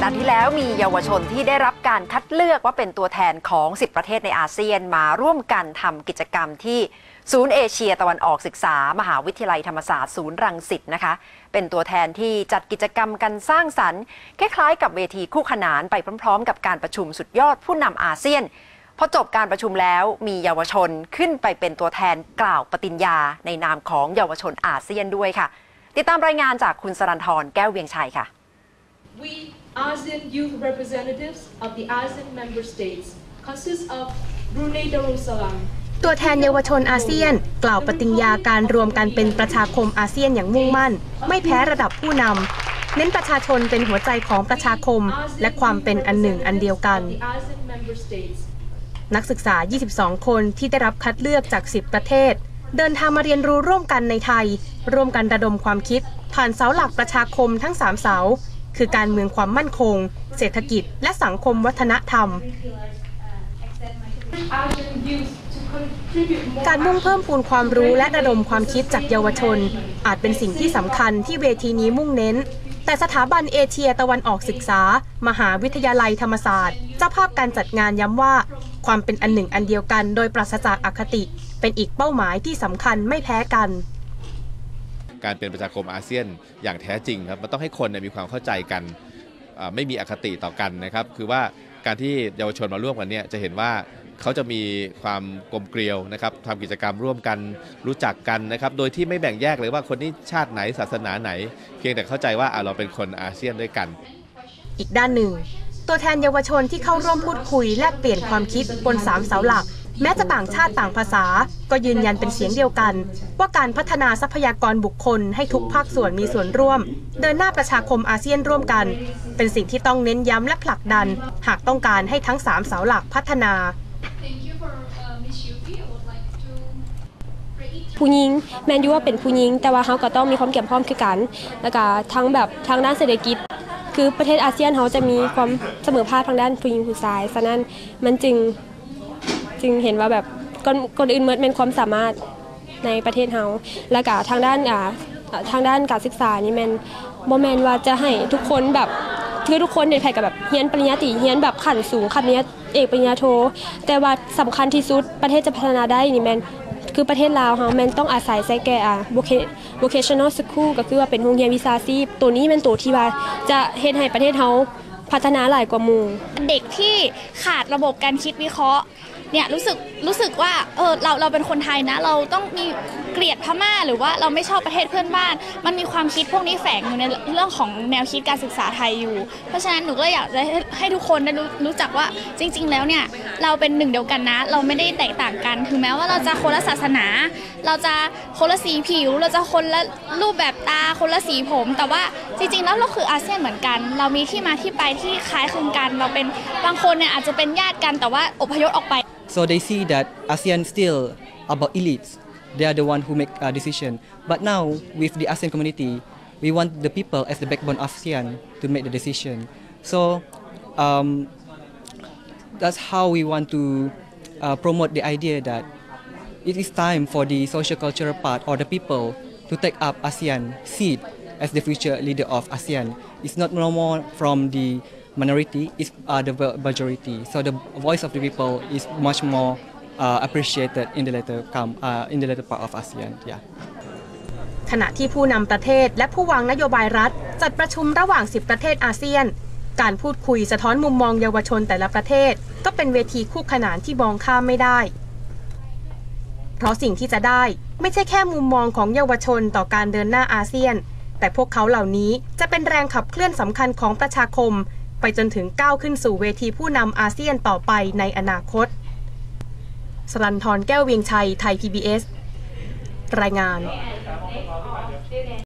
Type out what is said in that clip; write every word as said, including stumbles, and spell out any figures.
าห์ที่แล้วมีเยาวชนที่ได้รับการคัดเลือกว่าเป็นตัวแทนของสิบประเทศในอาเซียนมาร่วมกันทำกิจกรรมที่ศูนย์เอเชียตะวันออกศึกษามหาวิทยาลัยธรรมศาสตร์ศูนย์รังสิตนะคะเป็นตัวแทนที่จัดกิจกรรมกันสร้างสรรค์คล้ายๆกับเวทีคู่ขนานไปพร้อมๆกับการประชุมสุดยอดผู้นำอาเซียนพอจบการประชุมแล้วมีเยาวชนขึ้นไปเป็นตัวแทนกล่าวปฏิญญาในนามของเยาวชนอาเซียนด้วยค่ะติดตามรายงานจากคุณสรัญธรแก้วเวียงชัยค่ะ We ASEAN youth representatives of the ASEAN member states consist of Brunei Darussalam ตัวแทนเยาวชนอาเซียนกล่าวปฏิญญาการรวมกันเป็นประชาคมอาเซียนอย่างมุ่งมั่นไม่แพ้ระดับผู้นำเน้นประชาชนเป็นหัวใจของประชาคมและความเป็นอันหนึ่งอันเดียวกันนักศึกษายี่สิบสองคนที่ได้รับคัดเลือกจากสิบประเทศเดินทางมาเรียนรู้ร่วมกันในไทยร่วมกันระดมความคิดผ่านเสาหลักประชาคมทั้งสามเสาคือการเมืองความมั่นคงเศรษฐกิจและสังคมวัฒนธรรมการมุ่งเพิ่มพูนความรู้และระดมความคิดจากเยาวชนอาจเป็นสิ่งที่สำคัญที่เวทีนี้มุ่งเน้นแต่สถาบันเอเชียตะวันออกศึกษามหาวิทยาลัยธรรมศาสตร์เจ้าภาพการจัดงานย้ำว่าความเป็นอันหนึ่งอันเดียวกันโดยปราศจากอคติเป็นอีกเป้าหมายที่สำคัญไม่แพ้กันการเป็นประชาคมอาเซียนอย่างแท้จริงครับมันต้องให้คนมีความเข้าใจกันไม่มีอคติต่อกันนะครับคือว่าการที่เยาวชนมาร่วมกันเนี่ยจะเห็นว่าเขาจะมีความกลมเกลียวนะครับทำกิจกรรมร่วมกันรู้จักกันนะครับโดยที่ไม่แบ่งแยกเลยว่าคนนี้ชาติไหนศาสนาไหนเพียงแต่เข้าใจว่าเราเป็นคนอาเซียนด้วยกันอีกด้านหนึ่งตัวแทนเยาวชนที่เข้าร่วมพูดคุยแลกเปลี่ยนความคิดบนสามเสาหลักแม้จะต่างชาติต่างภาษาก็ยืนยันเป็นเสียงเดียวกันว่าการพัฒนาทรัพยากรบุคคลให้ทุกภาคส่วนมีส่วนร่วมเดินหน้าประชาคมอาเซียนร่วมกันเป็นสิ่งที่ต้องเน้นย้ำและผลักดันหากต้องการให้ทั้งสามเสาหลักพัฒนาผู้หญิงแมนยูว่าเป็นผู้หญิงแต่ว่าเขาก็ต้องมีความเกี่ยวข้องคือกันแล้วก็ทั้งแบบทางด้านเศรษฐกิจคือประเทศอาเซียนเขาจะมีความเสมอภาคทางด้านผู้หญิงผู้ชายฉะนั้นมันจึงจึงเห็นว่าแบบคนคนอื่นเมื่อเป็นความสามารถในประเทศเขาแล้วก็ทางด้านอ่าทางด้านการศึกษานี่แมนโมแมนว่าจะให้ทุกคนแบบคือทุกคนในไทยกับแบบเรียนปริญญาตรีเรียนแบบขั้นสูงขั้นเนี้ยเอกปริญญาโทแต่ว่าสำคัญที่สุดประเทศจะพัฒนาได้นี่แมนคือประเทศลาวเขาแมนต้องอาศัยใช้แก่อ่า vocational school ก็คือว่าเป็นโรงเรียนวิชาชีพตัวนี้เป็นตัวที่ว่าจะเฮ็ดให้ประเทศเขาพัฒนาหลายกว่าหมู่เด็กที่ขาดระบบการคิดวิเคราะห์เนี่ยรู้สึกรู้สึกว่าเออเราเราเป็นคนไทยนะเราต้องมีเกลียดพม่าหรือว่าเราไม่ชอบประเทศเพื่อนบ้านมันมีความคิดพวกนี้แฝงอยู่ในเรื่องของแนวคิดการศึกษาไทยอยู่เพราะฉะนั้นหนูก็อยากจะให้ทุกคนได้รู้รู้จักว่าจริงๆแล้วเนี่ยเราเป็นหนึ่งเดียวกันนะเราไม่ได้แตกต่างกันถึงแม้ว่าเราจะคนละศาสนาเราจะคนละสีผิวเราจะคนละรูปแบบตาคนละสีผมแต่ว่าจริงๆแล้วเราคืออาเซียนเหมือนกันเรามีที่มาที่ไปที่คล้ายคลึงกันเราเป็นบางคนเนี่ยอาจจะเป็นญาติกันแต่ว่าอพยพออกไป So they see that ASEAN still about elites. They are the one who make a decision. But now with the ASEAN community, we want the people as the backbone of ASEAN to make the decision. So um, that's how we want to uh, promote the idea that it is time for the social cultural part or the people to take up ASEAN seat as the future leader of ASEAN. It's not no more from the minority is uh, the majority. So the voice of the people is much more uh, appreciated in the later come uh, in the later part of ASEAN. Yeah. ขณะที่ผู้นำประเทศและผู้วางนโยบายรัฐจัดประชุมระหว่างสิบประเทศอาเซียนการพูดคุยสะท้อนมุมมองเยาวชนแต่ละประเทศก็เป็นเวทีคู่ขนานที่มองข้ามไม่ได้เพราะสิ่งที่จะได้ไม่ใช่แค่มุมมองของเยาวชนต่อการเดินหน้าอาเซียนแต่พวกเขาเหล่านี้จะเป็นแรงขับเคลื่อนสำคัญของประชาคมไปจนถึงก้าวขึ้นสู่เวทีผู้นำอาเซียนต่อไปในอนาคตสรัญธรแก้วเวียงชัยไทย พี บี เอส รายงาน